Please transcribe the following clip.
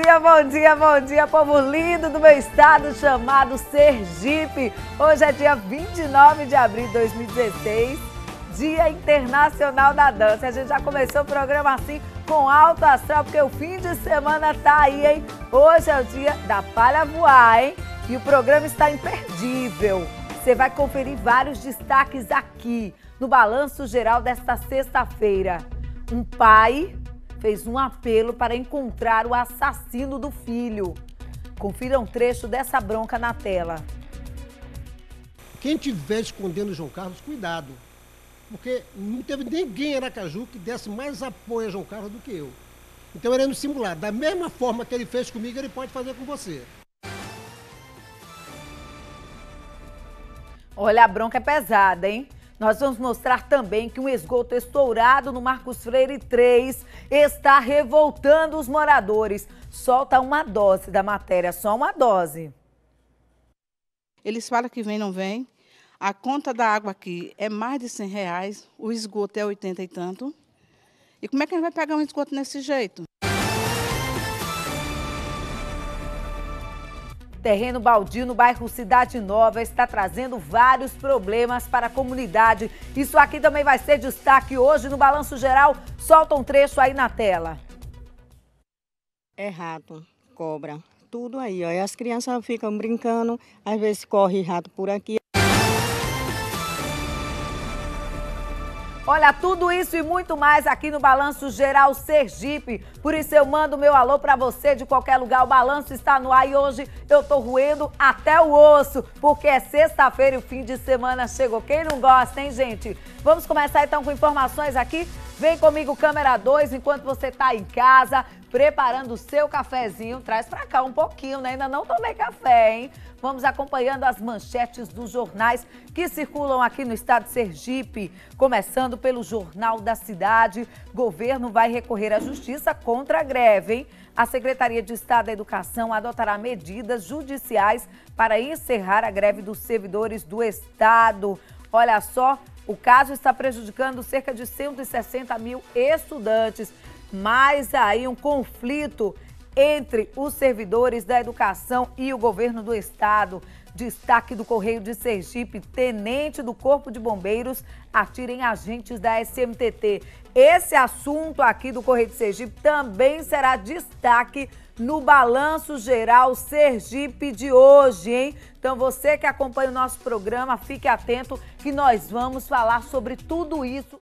bom dia, povo lindo do meu estado chamado Sergipe. Hoje é dia 29 de abril de 2016, Dia Internacional da Dança. A gente já começou o programa assim com alto astral, porque o fim de semana tá aí, hein? Hoje é o dia da palha voar, hein? E o programa está imperdível. Você vai conferir vários destaques aqui no Balanço Geral desta sexta-feira. Um pai fez um apelo para encontrar o assassino do filho. Confira um trecho dessa bronca na tela. Quem estiver escondendo o João Carlos, cuidado. Porque não teve ninguém em Aracaju que desse mais apoio a João Carlos do que eu. Então ele é no simular. Da mesma forma que ele fez comigo, ele pode fazer com você. Olha, a bronca é pesada, hein? Nós vamos mostrar também que um esgoto estourado no Marcos Freire 3 está revoltando os moradores. Solta uma dose da matéria, só uma dose. Eles falam que vem, não vem. A conta da água aqui é mais de R$100, o esgoto é 80 e tanto. E como é que a gente vai pegar um esgoto desse jeito? Terreno baldio no bairro Cidade Nova está trazendo vários problemas para a comunidade. Isso aqui também vai ser destaque hoje no Balanço Geral. Solta um trecho aí na tela. É rato, cobra, tudo aí, ó. E as crianças ficam brincando, às vezes corre rato por aqui. Olha, tudo isso e muito mais aqui no Balanço Geral Sergipe. Por isso eu mando meu alô pra você de qualquer lugar. O balanço está no ar e hoje eu tô roendo até o osso, porque é sexta-feira e o fim de semana chegou. Quem não gosta, hein, gente? Vamos começar então com informações aqui. Vem comigo, câmera 2, enquanto você tá em casa, preparando o seu cafezinho. Traz pra cá um pouquinho, né? Ainda não tomei café, hein? Vamos acompanhando as manchetes dos jornais que circulam aqui no estado de Sergipe. Começando pelo Jornal da Cidade, governo vai recorrer à justiça contra a greve, hein? A Secretaria de Estado da Educação adotará medidas judiciais para encerrar a greve dos servidores do estado. Olha só, o caso está prejudicando cerca de 160 mil estudantes. Mas aí um conflito entre os servidores da educação e o governo do estado. Destaque do Correio de Sergipe: tenente do Corpo de Bombeiros atira em agentes da SMTT. Esse assunto aqui do Correio de Sergipe também será destaque no Balanço Geral Sergipe de hoje, hein? Então você que acompanha o nosso programa, fique atento que nós vamos falar sobre tudo isso.